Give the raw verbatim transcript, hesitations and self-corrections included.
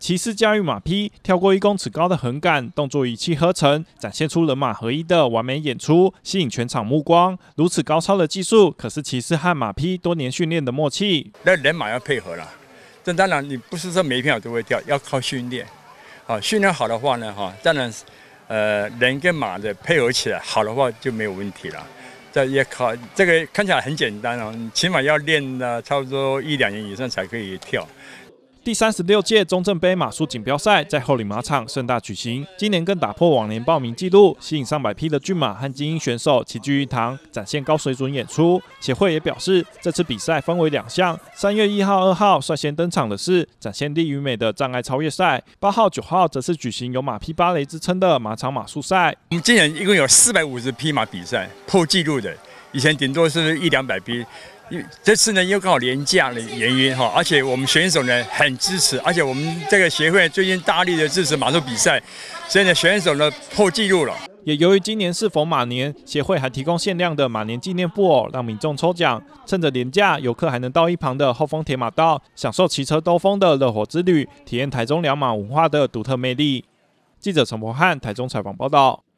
骑士驾驭马匹，跳过一公尺高的横杆，动作一气呵成，展现出人马合一的完美演出，吸引全场目光。如此高超的技术，可是骑士和马匹多年训练的默契。 那人马要配合啦，这当然你不是说每一匹马都会跳，要靠训练。啊，训练好的话呢，哈，当然，呃，人跟马的配合起来好的话就没有问题了。这也考这个看起来很简单哦，你起码要练了差不多一两年以上才可以跳。 第三十六届中正杯马术锦标赛在后里马场盛大举行，今年更打破往年报名纪录，吸引上百匹的骏马和精英选手齐聚一堂，展现高水准演出。协会也表示，这次比赛分为两项，三月一号、二号率先登场的是展现力与美的障碍超越赛，八号、九号则是举行有马匹芭蕾之称的马场马术赛。 我们今年一共有四百五十匹马比赛，破纪录的，以前顶多是一两百匹。这次呢，又刚好连假的原因哈，而且我们选手呢很支持，而且我们这个协会最近大力的支持马术比赛，所以呢选手呢破纪录了。 也由于今年是逢马年，协会还提供限量的马年纪念布偶，让民众抽奖。趁着连假，游客还能到一旁的后丰铁马道，享受骑车兜风的热火之旅，体验台中两马文化的独特魅力。记者陈柏翰台中采访报道。